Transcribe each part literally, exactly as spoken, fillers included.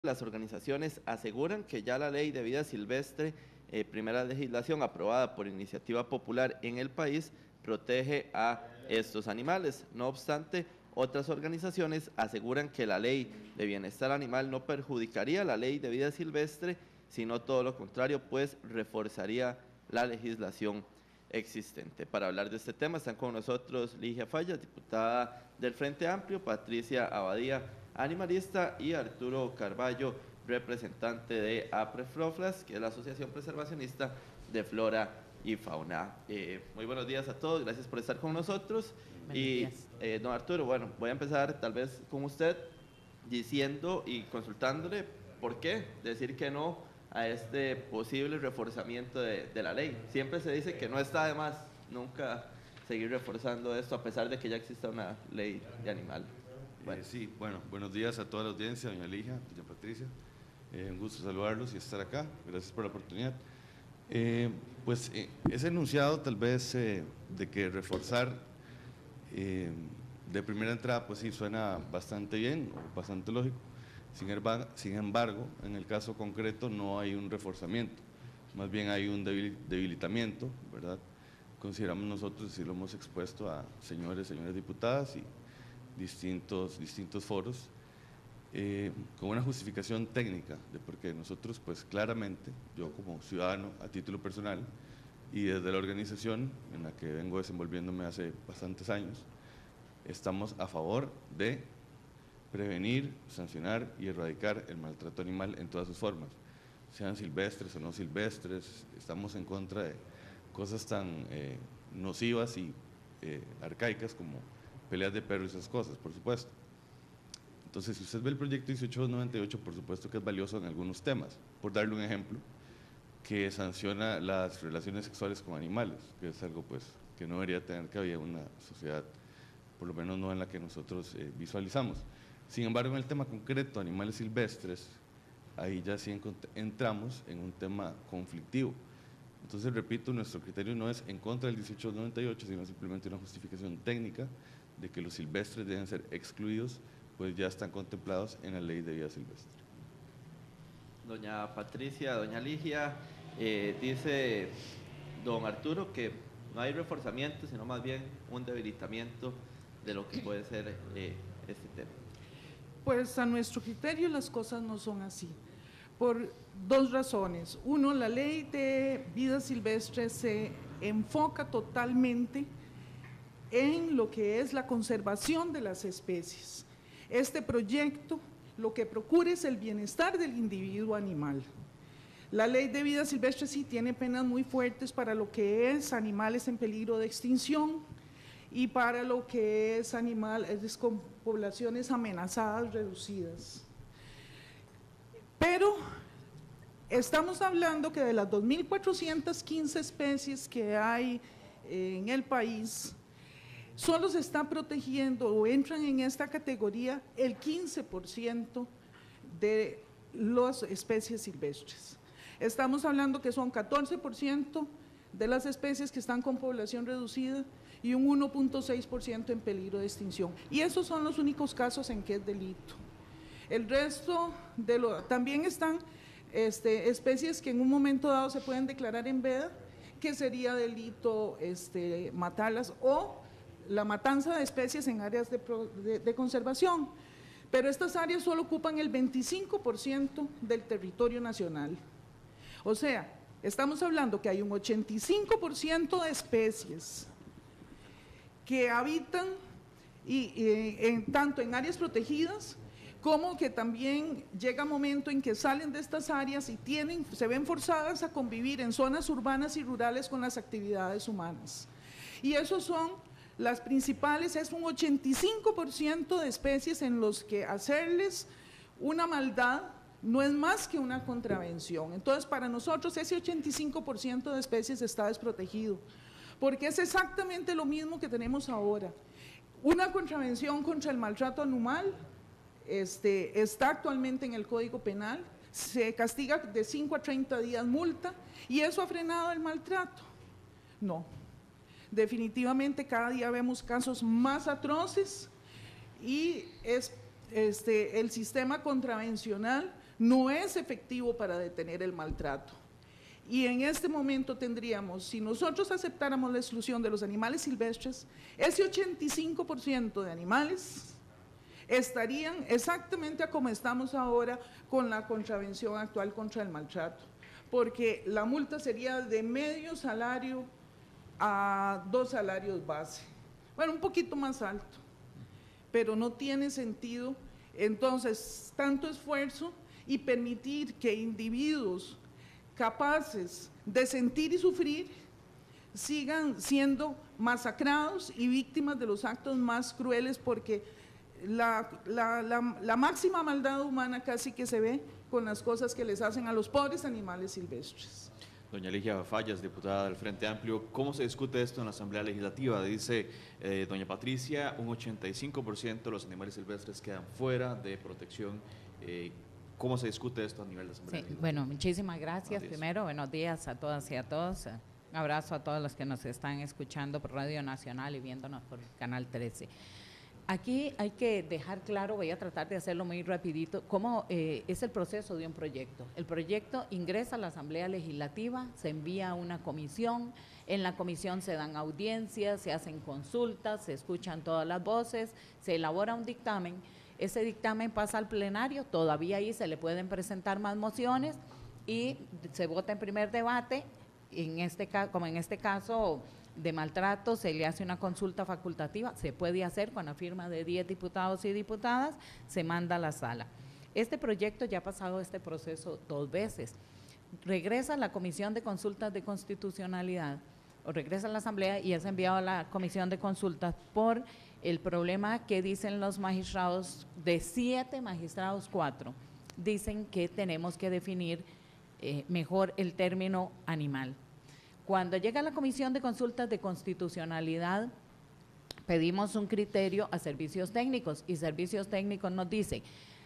Las organizaciones aseguran que ya la ley de vida silvestre, eh, primera legislación aprobada por iniciativa popular en el país, protege a estos animales. No obstante, otras organizaciones aseguran que la ley de bienestar animal no perjudicaría la ley de vida silvestre, sino todo lo contrario, pues reforzaría la legislación existente. Para hablar de este tema están con nosotros Ligia Fallas, diputada del Frente Amplio, Patricia Abadía, animalista, y Arturo Carballo, representante de APREFLOFLAS, que es la Asociación Preservacionista de Flora y Fauna. Eh, muy buenos días a todos, gracias por estar con nosotros. Buenos y eh, don Arturo, bueno, voy a empezar tal vez con usted diciendo y consultándole por qué decir que no a este posible reforzamiento de, de la ley. Siempre se dice que no está de más nunca seguir reforzando esto a pesar de que ya exista una ley de animal. Bueno. Eh, sí, bueno, buenos días a toda la audiencia, doña Ligia, doña Patricia. Eh, un gusto saludarlos y estar acá. Gracias por la oportunidad. Eh, pues eh, ese enunciado tal vez eh, de que reforzar eh, de primera entrada, pues sí, suena bastante bien, o bastante lógico. Sin embargo, sin embargo, en el caso concreto no hay un reforzamiento, más bien hay un debilitamiento, ¿verdad? Consideramos nosotros, y lo hemos expuesto a señores, señoras diputadas y distintos, distintos foros, eh, con una justificación técnica de por qué nosotros, pues claramente, yo como ciudadano a título personal y desde la organización en la que vengo desenvolviéndome hace bastantes años, estamos a favor de prevenir, sancionar y erradicar el maltrato animal en todas sus formas, sean silvestres o no silvestres. Estamos en contra de cosas tan eh, nocivas y eh, arcaicas como peleas de perros y esas cosas, por supuesto. Entonces, si usted ve el proyecto dieciocho noventa y ocho, por supuesto que es valioso en algunos temas. Por darle un ejemplo, que sanciona las relaciones sexuales con animales, que es algo pues que no debería tener cabida en una sociedad, por lo menos no en la que nosotros eh, visualizamos. Sin embargo, en el tema concreto, animales silvestres, ahí ya sí entramos en un tema conflictivo. Entonces, repito, nuestro criterio no es en contra del dieciocho noventa y ocho, sino simplemente una justificación técnica de que los silvestres deben ser excluidos, pues ya están contemplados en la ley de vida silvestre. Doña Patricia, doña Ligia, eh, dice don Arturo que no hay reforzamiento, sino más bien un debilitamiento de lo que puede ser eh, este tema. Pues a nuestro criterio las cosas no son así, por dos razones. Uno, la ley de vida silvestre se enfoca totalmente en lo que es la conservación de las especies. Este proyecto lo que procura es el bienestar del individuo animal. La ley de vida silvestre sí tiene penas muy fuertes para lo que es animales en peligro de extinción y para lo que es animales con poblaciones amenazadas reducidas. Pero estamos hablando que de las dos mil cuatrocientas quince especies que hay en el país, solo se está protegiendo o entran en esta categoría el quince por ciento de las especies silvestres. Estamos hablando que son catorce por ciento de las especies que están con población reducida y un uno punto seis por ciento en peligro de extinción. Y esos son los únicos casos en que es delito. El resto de lo, también están este, especies que en un momento dado se pueden declarar en veda, que sería delito este, matarlas, o la matanza de especies en áreas de, de, de conservación. Pero estas áreas solo ocupan el veinticinco por ciento del territorio nacional. O sea, estamos hablando que hay un ochenta y cinco por ciento de especies que habitan y, y, en, tanto en áreas protegidas como que también llega un momento en que salen de estas áreas y tienen, se ven forzadas a convivir en zonas urbanas y rurales con las actividades humanas. Y esos son las principales, es un ochenta y cinco por ciento de especies en los que hacerles una maldad no es más que una contravención. Entonces, para nosotros ese ochenta y cinco por ciento de especies está desprotegido, porque es exactamente lo mismo que tenemos ahora. Una contravención contra el maltrato animal este, está actualmente en el Código Penal, se castiga de cinco a treinta días multa, y eso ha frenado el maltrato. No, definitivamente cada día vemos casos más atroces y es, este, el sistema contravencional no es efectivo para detener el maltrato. Y en este momento tendríamos, si nosotros aceptáramos la exclusión de los animales silvestres, ese ochenta y cinco por ciento de animales estarían exactamente a como estamos ahora con la contravención actual contra el maltrato, porque la multa sería de medio salario a dos salarios base, bueno, un poquito más alto, pero no tiene sentido entonces tanto esfuerzo y permitir que individuos capaces de sentir y sufrir sigan siendo masacrados y víctimas de los actos más crueles, porque la, la, la, la máxima maldad humana casi que se ve con las cosas que les hacen a los pobres animales silvestres. Doña Ligia Fallas, diputada del Frente Amplio, ¿cómo se discute esto en la Asamblea Legislativa? Dice eh, doña Patricia, un ochenta y cinco por ciento de los animales silvestres quedan fuera de protección. Eh, ¿Cómo se discute esto a nivel de Asamblea Sí, Legislativa? bueno, muchísimas gracias. Buenos días. Primero, buenos días a todas y a todos. Un abrazo a todos los que nos están escuchando por Radio Nacional y viéndonos por Canal trece. Aquí hay que dejar claro, voy a tratar de hacerlo muy rapidito, cómo eh, es el proceso de un proyecto. El proyecto ingresa a la Asamblea Legislativa, se envía a una comisión, en la comisión se dan audiencias, se hacen consultas, se escuchan todas las voces, se elabora un dictamen, ese dictamen pasa al plenario, todavía ahí se le pueden presentar más mociones y se vota en primer debate, en este, como en este caso de maltrato, se le hace una consulta facultativa, se puede hacer con la firma de diez diputados y diputadas, se manda a la sala. Este proyecto ya ha pasado este proceso dos veces. Regresa a la Comisión de Consultas de Constitucionalidad, o regresa a la Asamblea y es enviado a la Comisión de Consultas por el problema que dicen los magistrados, de siete magistrados, cuatro, dicen que tenemos que definir eh, mejor el término animal. Cuando llega a la Comisión de Consultas de Constitucionalidad, pedimos un criterio a servicios técnicos y servicios técnicos nos dice,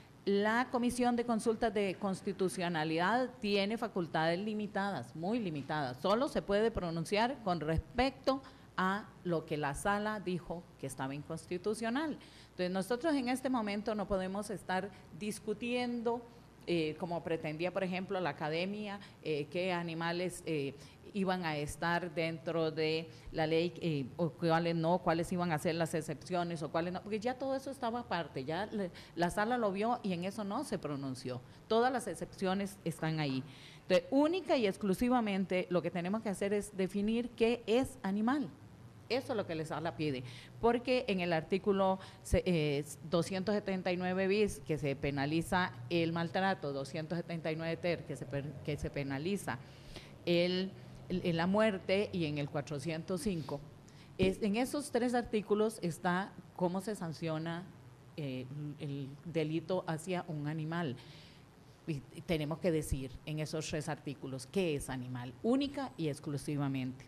la Comisión de Consultas de Constitucionalidad tiene facultades limitadas, muy limitadas, solo se puede pronunciar con respecto a lo que la sala dijo que estaba inconstitucional. Entonces nosotros en este momento no podemos estar discutiendo eh, como pretendía, por ejemplo, la academia, eh, qué animales eh, iban a estar dentro de la ley eh, o cuáles no, cuáles iban a ser las excepciones o cuáles no, porque ya todo eso estaba aparte, ya le, la sala lo vio y en eso no se pronunció. Todas las excepciones están ahí. Entonces, única y exclusivamente lo que tenemos que hacer es definir qué es animal. Eso es lo que la sala pide, porque en el artículo eh, doscientos setenta y nueve bis, que se penaliza el maltrato, doscientos setenta y nueve ter, que se, que se penaliza el, el, la muerte, y en el cuatrocientos cinco, es, en esos tres artículos está cómo se sanciona eh, el delito hacia un animal. Y tenemos que decir en esos tres artículos qué es animal, única y exclusivamente.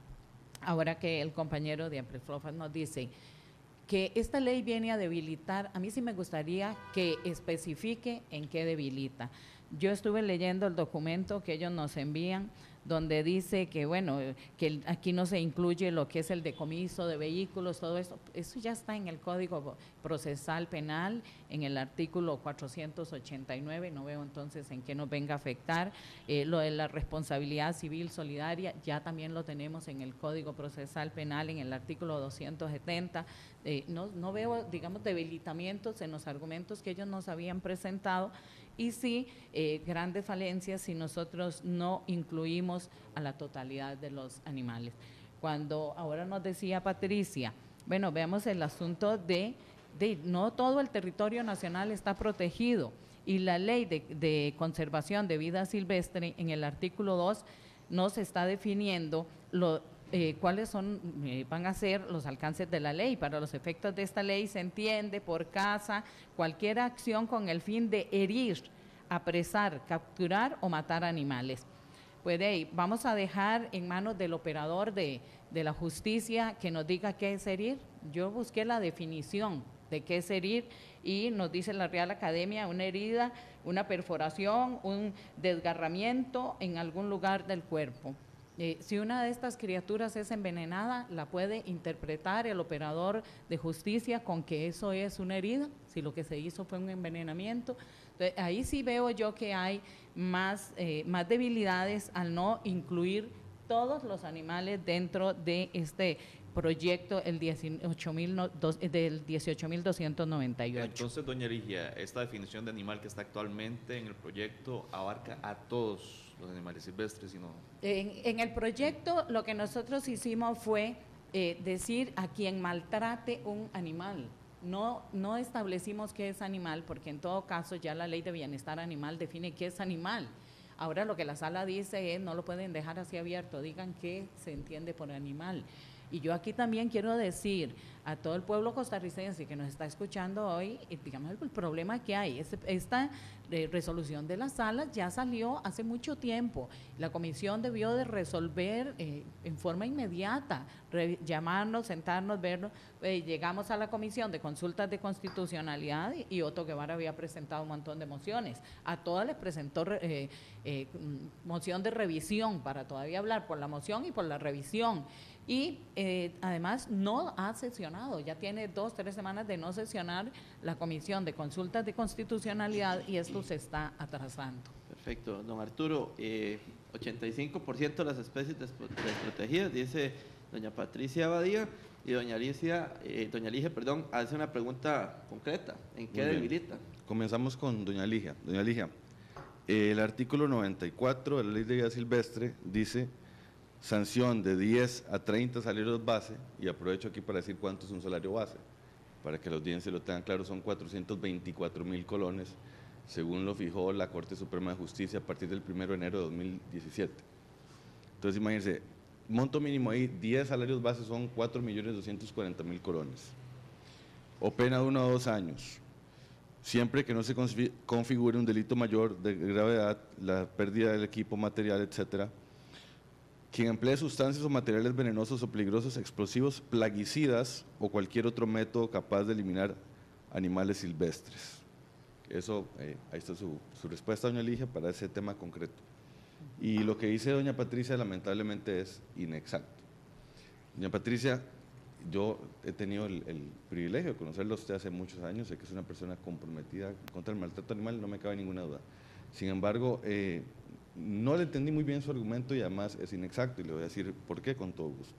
Ahora que el compañero de Ampliflofas nos dice que esta ley viene a debilitar, a mí sí me gustaría que especifique en qué debilita. Yo estuve leyendo el documento que ellos nos envían, donde dice que, bueno, que aquí no se incluye lo que es el decomiso de vehículos, todo eso, eso ya está en el Código Procesal Penal, en el artículo cuatrocientos ochenta y nueve, no veo entonces en qué nos venga a afectar. Eh, lo de la responsabilidad civil solidaria, ya también lo tenemos en el Código Procesal Penal, en el artículo doscientos setenta, eh, no, no veo, digamos, debilitamientos en los argumentos que ellos nos habían presentado, y sí, eh, grandes falencias si nosotros no incluimos a la totalidad de los animales. Cuando ahora nos decía Patricia, bueno, veamos el asunto de, de no todo el territorio nacional está protegido, y la ley de, de conservación de vida silvestre en el artículo dos nos está definiendo lo Eh, cuáles son, eh, van a ser los alcances de la ley. Para los efectos de esta ley se entiende por caza cualquier acción con el fin de herir, apresar, capturar o matar animales. Pues de ahí, vamos a dejar en manos del operador de, de la justicia que nos diga qué es herir. Yo busqué la definición de qué es herir y nos dice la Real Academia una herida, una perforación, un desgarramiento en algún lugar del cuerpo. Eh, si una de estas criaturas es envenenada, la puede interpretar el operador de justicia con que eso es una herida, si lo que se hizo fue un envenenamiento. Entonces, ahí sí veo yo que hay más, eh, más debilidades al no incluir todos los animales dentro de este proyecto el dieciocho mil no, dos, del dieciocho mil doscientos noventa y ocho. Entonces, doña Ligia, esta definición de animal que está actualmente en el proyecto abarca a todos los animales silvestres y no... En, en el proyecto lo que nosotros hicimos fue eh, decir a quien maltrate un animal. No, no establecimos qué es animal, porque en todo caso ya la ley de bienestar animal define qué es animal. Ahora lo que la sala dice es, no lo pueden dejar así abierto, digan qué se entiende por animal. Y yo aquí también quiero decir a todo el pueblo costarricense que nos está escuchando hoy, eh, digamos, el problema que hay, es, esta eh, resolución de la sala ya salió hace mucho tiempo. La comisión debió de resolver eh, en forma inmediata, re, llamarnos, sentarnos, verlo. Eh, llegamos a la comisión de consultas de constitucionalidad y, y Otto Guevara había presentado un montón de mociones. A todas les presentó eh, eh, moción de revisión para todavía hablar por la moción y por la revisión. Y eh, además no ha sesionado, ya tiene dos, tres semanas de no sesionar la Comisión de Consultas de Constitucionalidad y esto se está atrasando. Perfecto. Don Arturo, eh, ochenta y cinco por ciento de las especies desprotegidas, dice doña Patricia Abadía, y doña Alicia, eh, doña Ligia, perdón, hace una pregunta concreta. ¿En qué debilita? Comenzamos con doña Ligia. Doña Ligia, eh, el artículo noventa y cuatro de la Ley de Vida Silvestre dice... sanción de diez a treinta salarios base, y aprovecho aquí para decir cuánto es un salario base, para que la audiencia lo tengan claro, son cuatrocientos veinticuatro mil colones, según lo fijó la Corte Suprema de Justicia a partir del primero de enero de dos mil diecisiete. Entonces, imagínense, monto mínimo ahí, diez salarios base son cuatro millones doscientos cuarenta mil colones, o pena de uno a dos años, siempre que no se configure un delito mayor de gravedad, la pérdida del equipo, material, etcétera. Quien emplee sustancias o materiales venenosos o peligrosos, explosivos, plaguicidas o cualquier otro método capaz de eliminar animales silvestres. Eso, eh, ahí está su, su respuesta, doña Ligia, para ese tema concreto. Y lo que dice doña Patricia, lamentablemente, es inexacto. Doña Patricia, yo he tenido el, el privilegio de conocerla a usted hace muchos años, sé que es una persona comprometida contra el maltrato animal, no me cabe ninguna duda. Sin embargo, eh, no le entendí muy bien su argumento y además es inexacto, y le voy a decir por qué con todo gusto.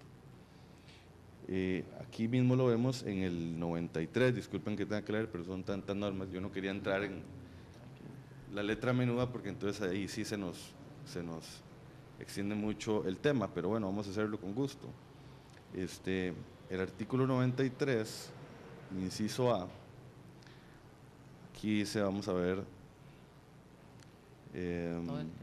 Eh, aquí mismo lo vemos en el noventa y tres, disculpen que tenga que leer, pero son tantas normas, yo no quería entrar en la letra menuda porque entonces ahí sí se nos, se nos extiende mucho el tema, pero bueno, vamos a hacerlo con gusto. Este, el artículo noventa y tres, inciso A, aquí se vamos a ver… Eh,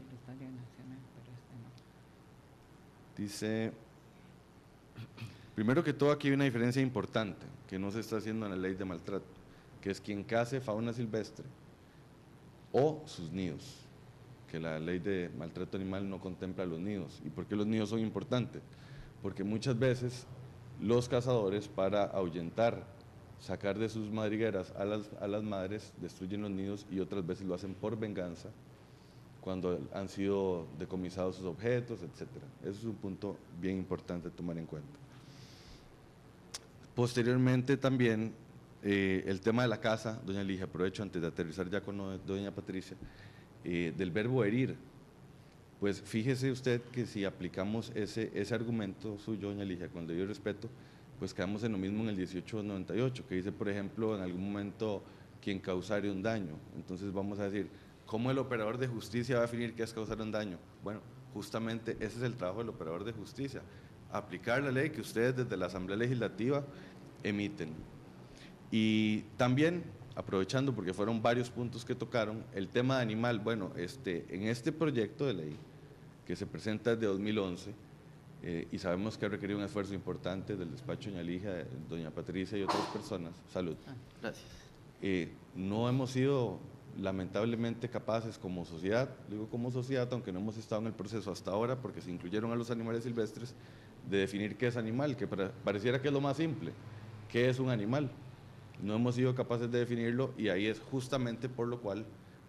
Dice, primero que todo aquí hay una diferencia importante que no se está haciendo en la ley de maltrato, que es quien case fauna silvestre o sus nidos, que la ley de maltrato animal no contempla los nidos. ¿Y por qué los nidos son importantes? Porque muchas veces los cazadores, para ahuyentar, sacar de sus madrigueras a las, a las madres, destruyen los nidos, y otras veces lo hacen por venganza, cuando han sido decomisados sus objetos, etcétera. Eso es un punto bien importante de tomar en cuenta. Posteriormente también, eh, el tema de la caza, doña Ligia, aprovecho antes de aterrizar ya con doña Patricia, eh, del verbo herir. Pues fíjese usted que si aplicamos ese, ese argumento suyo, doña Ligia, con el debido respeto, pues quedamos en lo mismo en el dieciocho noventa y ocho, que dice, por ejemplo, en algún momento, quien causare un daño. Entonces vamos a decir, ¿cómo el operador de justicia va a definir qué es causar un daño? Bueno, justamente ese es el trabajo del operador de justicia, aplicar la ley que ustedes desde la Asamblea Legislativa emiten. Y también, aprovechando porque fueron varios puntos que tocaron, el tema de animal, bueno, este, en este proyecto de ley que se presenta desde dos mil once, eh, y sabemos que ha requerido un esfuerzo importante del despacho de doña Ligia, doña Patricia y otras personas, salud. Gracias. Eh, no hemos sido lamentablemente capaces como sociedad, digo como sociedad, aunque no hemos estado en el proceso hasta ahora, porque se incluyeron a los animales silvestres, de definir qué es animal, que pareciera que es lo más simple, qué es un animal. No hemos sido capaces de definirlo, y ahí es justamente por lo cual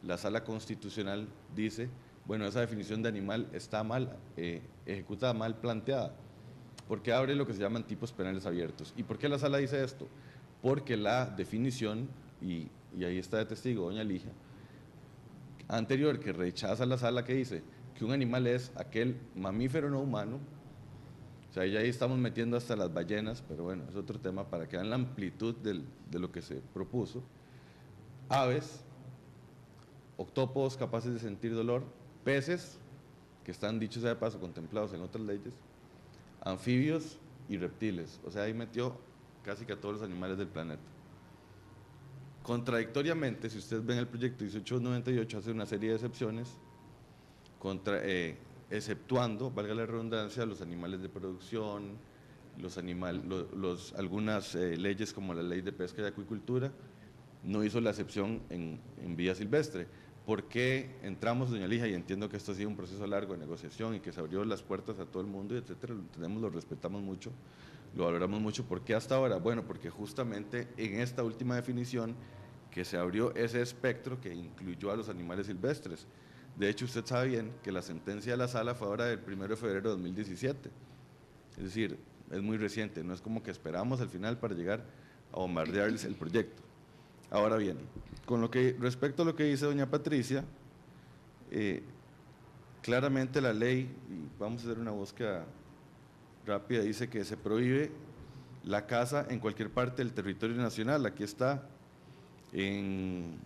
la Sala Constitucional dice, bueno, esa definición de animal está mal eh, ejecutada, mal planteada, porque abre lo que se llaman tipos penales abiertos. ¿Y por qué la Sala dice esto? Porque la definición, y, y ahí está de testigo doña Ligia, anterior que rechaza la Sala, que dice que un animal es aquel mamífero no humano, o sea, ya ahí estamos metiendo hasta las ballenas, pero bueno, es otro tema para que vean la amplitud del, de lo que se propuso. Aves, octópodos capaces de sentir dolor, peces, que están, dicho sea de paso, contemplados en otras leyes, anfibios y reptiles. O sea, ahí metió casi que a todos los animales del planeta. Contradictoriamente, si ustedes ven el proyecto dieciocho noventa y ocho, hace una serie de excepciones, contra, eh, exceptuando, valga la redundancia, los animales de producción, los animal, lo, los, algunas eh, leyes como la ley de pesca y acuicultura, no hizo la excepción en, en vida silvestre. ¿Por qué entramos, doña Ligia? Y entiendo que esto ha sido un proceso largo de negociación y que se abrió las puertas a todo el mundo, y etcétera, lo entendemos, lo respetamos mucho, lo valoramos mucho. ¿Por qué hasta ahora? Bueno, porque justamente en esta última definición que se abrió ese espectro que incluyó a los animales silvestres. De hecho, usted sabe bien que la sentencia de la Sala fue ahora del primero de febrero de dos mil diecisiete. Es decir, es muy reciente, no es como que esperamos al final para llegar a bombardearles el proyecto. Ahora bien, con lo que respecto a lo que dice doña Patricia, eh, claramente la ley, y vamos a hacer una búsqueda rápida, dice que se prohíbe la caza en cualquier parte del territorio nacional. Aquí está en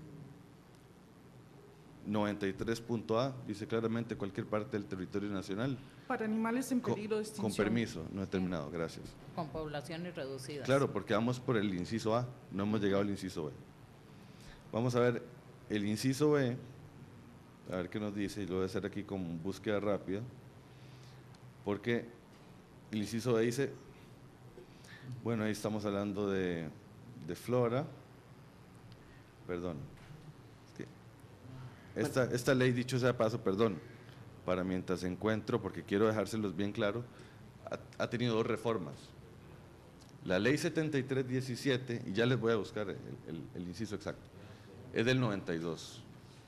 noventa y tres punto A, dice claramente cualquier parte del territorio nacional. Para animales en peligro de extinción. Con permiso, no he terminado, gracias. Con poblaciones reducidas. Claro, porque vamos por el inciso A, no hemos llegado al inciso B. Vamos a ver el inciso B, a ver qué nos dice, y lo voy a hacer aquí con búsqueda rápida, porque el inciso B dice, bueno, ahí estamos hablando de, de flora, perdón, es que esta, esta ley, dicho sea de paso, perdón, para mientras encuentro, porque quiero dejárselos bien claro, ha, ha tenido dos reformas. La ley setenta y tres diecisiete, y ya les voy a buscar el, el, el inciso exacto, es del noventa y dos.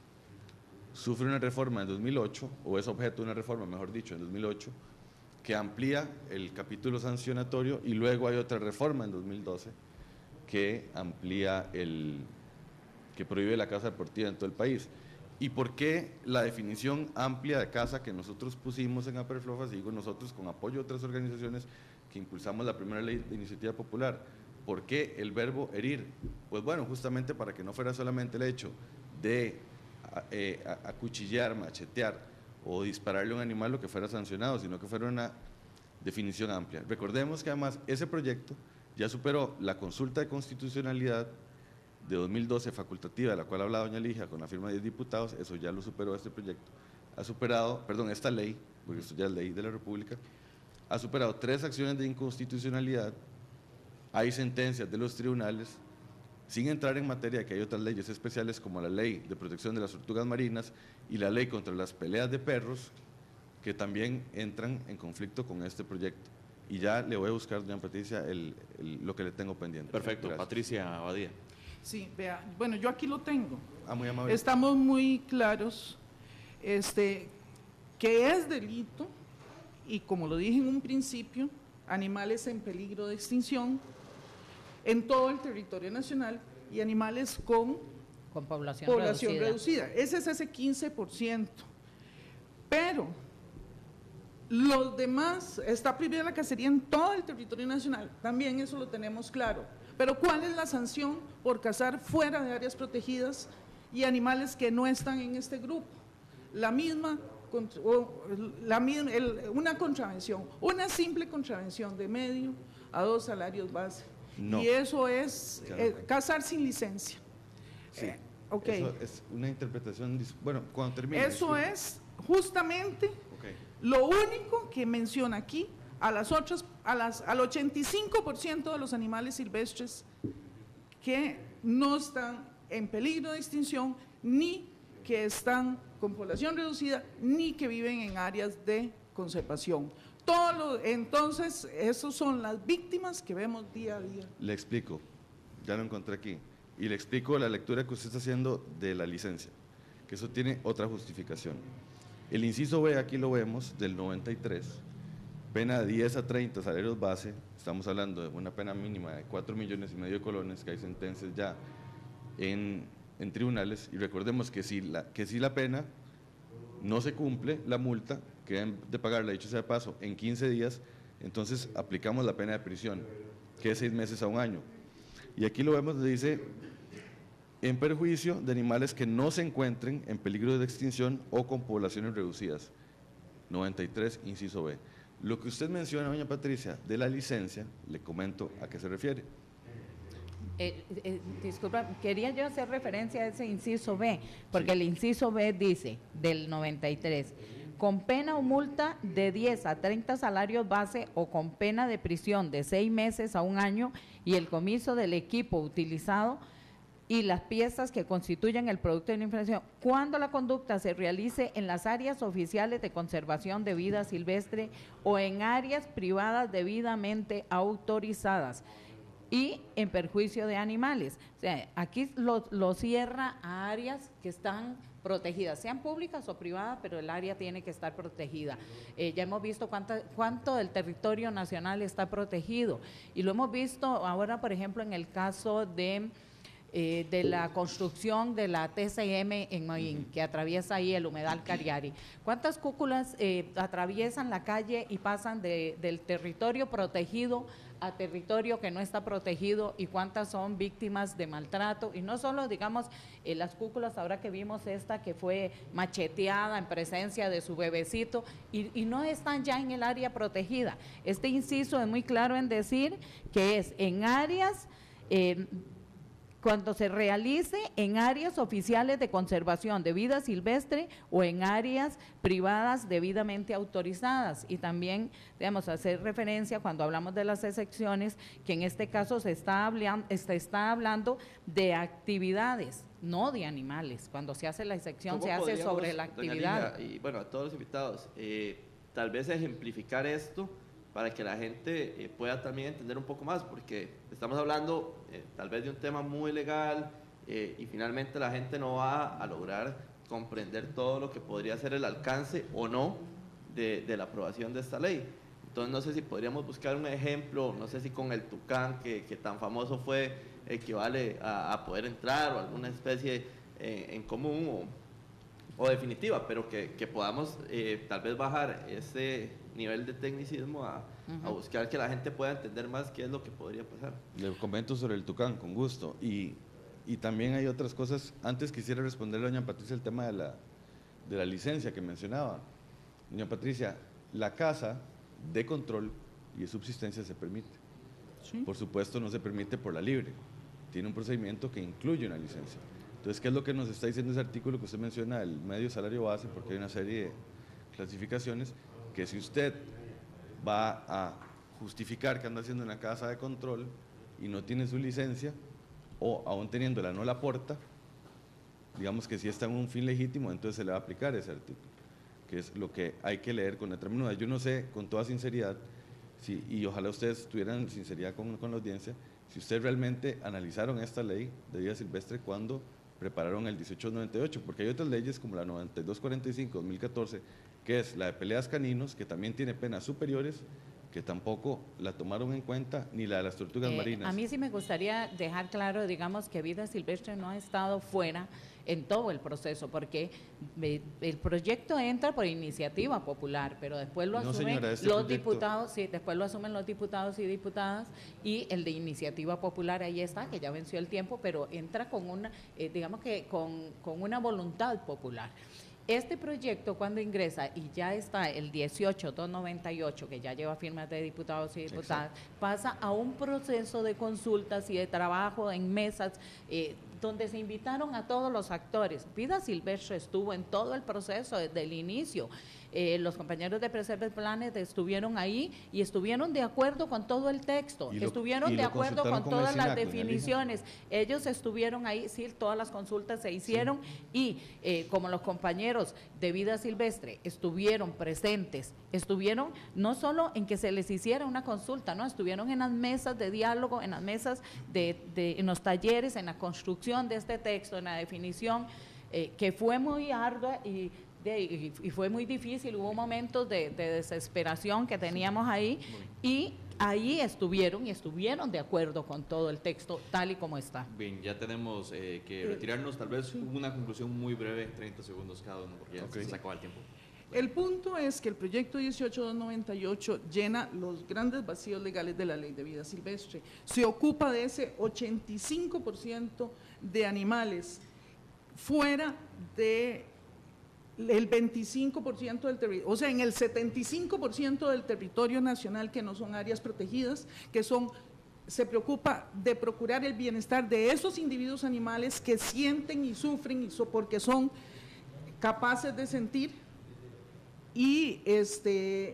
Sufre una reforma en dos mil ocho, o es objeto de una reforma, mejor dicho, en dos mil ocho, que amplía el capítulo sancionatorio, y luego hay otra reforma en dos mil doce que amplía el, que prohíbe la caza deportiva en todo el país. ¿Y por qué la definición amplia de caza que nosotros pusimos en APREFLOFAS, digo nosotros con apoyo de otras organizaciones que impulsamos la primera ley de iniciativa popular? ¿Por qué el verbo herir? Pues bueno, justamente para que no fuera solamente el hecho de eh, acuchillar, machetear o dispararle a un animal lo que fuera sancionado, sino que fuera una definición amplia. Recordemos que además ese proyecto ya superó la consulta de constitucionalidad de dos mil doce facultativa, de la cual hablaba doña Ligia, con la firma de diez diputados, eso ya lo superó este proyecto. Ha superado, perdón, esta ley, porque esto ya es ley de la República, ha superado tres acciones de inconstitucionalidad. Hay sentencias de los tribunales, sin entrar en materia que hay otras leyes especiales como la ley de protección de las tortugas marinas y la ley contra las peleas de perros, que también entran en conflicto con este proyecto. Y ya le voy a buscar, doña Patricia, el, el, lo que le tengo pendiente. Perfecto. Gracias. Patricia Abadía. Sí, vea, bueno, yo aquí lo tengo. Ah, muy amable. Estamos muy claros este, que es delito, y como lo dije en un principio, animales en peligro de extinción en todo el territorio nacional y animales con, con población, población reducida. reducida. Ese es ese quince por ciento. Pero los demás, está prohibida la cacería en todo el territorio nacional, también eso lo tenemos claro. Pero ¿cuál es la sanción por cazar fuera de áreas protegidas y animales que no están en este grupo? La misma, la misma el, una contravención, una simple contravención de medio a dos salarios base. No. Y eso es eh, cazar sin licencia. Sí, eh, okay. Eso es una interpretación, bueno, cuando termine. Eso disculpe. Es justamente okay. Lo único que menciona aquí a las otras, a las, al ochenta y cinco por ciento de los animales silvestres que no están en peligro de extinción, ni que están con población reducida, ni que viven en áreas de conservación. Todo lo, entonces, esas son las víctimas que vemos día a día. Le explico, ya lo encontré aquí, y le explico la lectura que usted está haciendo de la licencia. que eso tiene otra justificación. El inciso B, aquí lo vemos, del noventa y tres, pena de diez a treinta salarios base, estamos hablando de una pena mínima de cuatro millones y medio de colones, que hay sentencias ya en, en tribunales, y recordemos que si, la, que si la pena no se cumple, la multa, que deben de pagarla, dicho sea de paso, en quince días, entonces aplicamos la pena de prisión, que es seis meses a un año. Y aquí lo vemos, dice, en perjuicio de animales que no se encuentren en peligro de extinción o con poblaciones reducidas. noventa y tres, inciso B. Lo que usted menciona, doña Patricia, de la licencia, le comento a qué se refiere. Eh, eh, disculpa, quería yo hacer referencia a ese inciso B, porque sí. El inciso B dice, del noventa y tres, con pena o multa de diez a treinta salarios base o con pena de prisión de seis meses a un año y el comiso del equipo utilizado y las piezas que constituyen el producto de la infracción, cuando la conducta se realice en las áreas oficiales de conservación de vida silvestre o en áreas privadas debidamente autorizadas y en perjuicio de animales. O sea, aquí lo, lo cierra a áreas que están protegidas, sean públicas o privadas, pero el área tiene que estar protegida. Eh, ya hemos visto cuánta, cuánto del territorio nacional está protegido y lo hemos visto ahora, por ejemplo, en el caso de... Eh, de la construcción de la T C M en Moín, que atraviesa ahí el humedal Cariari. ¿Cuántas cúculas eh, atraviesan la calle y pasan de, del territorio protegido a territorio que no está protegido y cuántas son víctimas de maltrato? Y no solo, digamos, eh, las cúculas, ahora que vimos esta que fue macheteada en presencia de su bebecito y, y no están ya en el área protegida. Este inciso es muy claro en decir que es en áreas... Eh, cuando se realice en áreas oficiales de conservación de vida silvestre o en áreas privadas debidamente autorizadas. Y también, digamos, hacer referencia cuando hablamos de las excepciones, que en este caso se está hablando, se está hablando de actividades, no de animales. Cuando se hace la excepción, se hace sobre la actividad. Doña Ligia, y bueno, a todos los invitados, eh, tal vez ejemplificar esto para que la gente eh, pueda también entender un poco más, porque estamos hablando eh, tal vez de un tema muy legal eh, y finalmente la gente no va a lograr comprender todo lo que podría ser el alcance o no de, de la aprobación de esta ley. Entonces no sé si podríamos buscar un ejemplo, no sé si con el tucán que, que tan famoso fue, equivale a, a poder entrar o alguna especie eh, en común o, o definitiva, pero que, que podamos eh, tal vez bajar ese nivel de tecnicismo a, uh-huh. a buscar que la gente pueda entender más qué es lo que podría pasar. Le comento sobre el tucán, con gusto. Y, y también hay otras cosas. Antes quisiera responderle a doña Patricia el tema de la, de la licencia que mencionaba. Doña Patricia, la casa de control y de subsistencia se permite. ¿Sí? Por supuesto no se permite por la libre. Tiene un procedimiento que incluye una licencia. Entonces, ¿qué es lo que nos está diciendo ese artículo que usted menciona, el medio salario base? Porque hay una serie de clasificaciones que si usted va a justificar que anda haciendo una casa de control y no tiene su licencia, o aún teniéndola no la aporta, digamos que si está en un fin legítimo, entonces se le va a aplicar ese artículo, que es lo que hay que leer con letra menuda. Yo no sé, con toda sinceridad, si, y ojalá ustedes tuvieran sinceridad con, con la audiencia, si ustedes realmente analizaron esta ley de vida silvestre cuando prepararon el dieciocho noventa y ocho, porque hay otras leyes como la noventa y dos cuarenta y cinco dos mil catorce, que es la de peleas caninos, que también tiene penas superiores, que tampoco la tomaron en cuenta, ni la de las tortugas eh, marinas. A mí sí me gustaría dejar claro, digamos, que vida silvestre no ha estado fuera en todo el proceso, porque el proyecto entra por iniciativa popular, pero después lo no, asumen señora, este los proyecto... diputados, sí, después lo asumen los diputados y diputadas, y el de iniciativa popular ahí está, que ya venció el tiempo, pero entra con una, eh, digamos que con, con una voluntad popular. Este proyecto, cuando ingresa y ya está el dieciocho doscientos noventa y ocho, que ya lleva firmas de diputados y diputadas, exacto, pasa a un proceso de consultas y de trabajo en mesas, eh, donde se invitaron a todos los actores. Vida Silvestre estuvo en todo el proceso desde el inicio. Eh, los compañeros de Preserve Planet estuvieron ahí y estuvieron de acuerdo con todo el texto, lo, estuvieron de acuerdo con, con todas las definiciones. Ellos estuvieron ahí, sí, todas las consultas se hicieron, sí, y eh, como los compañeros de Vida Silvestre estuvieron presentes, estuvieron no solo en que se les hiciera una consulta, no, estuvieron en las mesas de diálogo, en las mesas de, de en los talleres, en la construcción de este texto, en la definición. eh, que fue muy ardua y, de, y, y fue muy difícil, hubo momentos de, de desesperación que teníamos ahí y ahí estuvieron y estuvieron de acuerdo con todo el texto tal y como está. Bien, ya tenemos eh, que retirarnos, tal vez una conclusión muy breve, treinta segundos cada uno, porque ya okay. se acaba el tiempo. El punto es que el proyecto dieciocho mil doscientos noventa y ocho llena los grandes vacíos legales de la Ley de Vida Silvestre. Se ocupa de ese ochenta y cinco por ciento de animales fuera de el veinticinco por ciento del territorio, o sea, en el setenta y cinco por ciento del territorio nacional que no son áreas protegidas, que son, se preocupa de procurar el bienestar de esos individuos animales que sienten y sufren y so, porque son capaces de sentir, y este,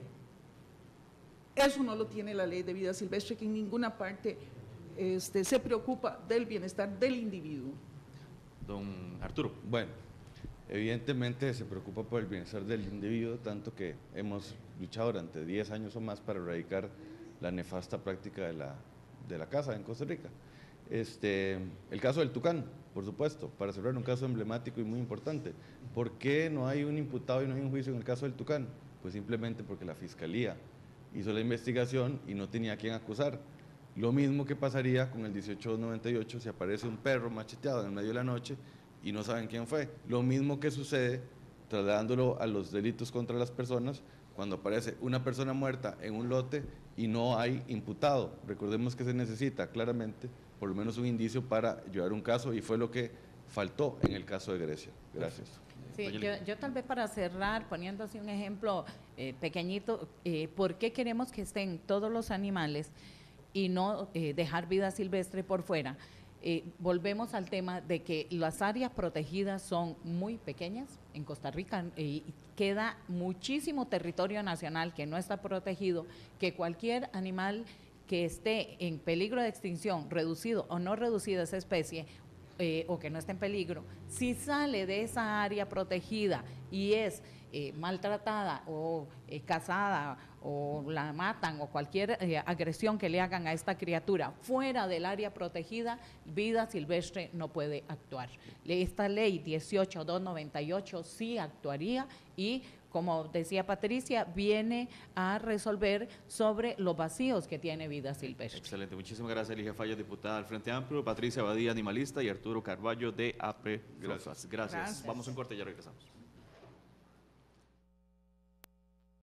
eso no lo tiene la Ley de Vida Silvestre, que en ninguna parte este, se preocupa del bienestar del individuo. Don Arturo. Bueno, evidentemente se preocupa por el bienestar del individuo, tanto que hemos luchado durante diez años o más para erradicar la nefasta práctica de la, de la caza en Costa Rica. Este, el caso del tucán, por supuesto, para cerrar, un caso emblemático y muy importante. ¿Por qué no hay un imputado y no hay un juicio en el caso del tucán? Pues simplemente porque la Fiscalía hizo la investigación y no tenía a quién acusar. Lo mismo que pasaría con el dieciocho mil noventa y ocho si aparece un perro macheteado en el medio de la noche y no saben quién fue. Lo mismo que sucede, trasladándolo a los delitos contra las personas, cuando aparece una persona muerta en un lote y no hay imputado. Recordemos que se necesita claramente por lo menos un indicio para llevar un caso, y fue lo que faltó en el caso de Grecia. Gracias. Sí, yo, yo tal vez para cerrar, poniendo así un ejemplo eh, pequeñito, eh, ¿por qué queremos que estén todos los animales y no eh, dejar vida silvestre por fuera? Eh, volvemos al tema de que las áreas protegidas son muy pequeñas en Costa Rica y eh, queda muchísimo territorio nacional que no está protegido, que cualquier animal que esté en peligro de extinción, reducido o no reducida esa especie, eh, o que no esté en peligro, si sale de esa área protegida y es eh, maltratada o eh, cazada o la matan o cualquier eh, agresión que le hagan a esta criatura fuera del área protegida, Vida Silvestre no puede actuar. Esta ley dieciocho mil doscientos noventa y ocho sí actuaría y, como decía Patricia, viene a resolver sobre los vacíos que tiene Vida Silvestre. Excelente, muchísimas gracias, Ligia Fallas, diputada del Frente Amplio, Patricia Badía, animalista, y Arturo Carballo de A P R E. Gracias. Gracias. Gracias. Vamos a un corte y ya regresamos.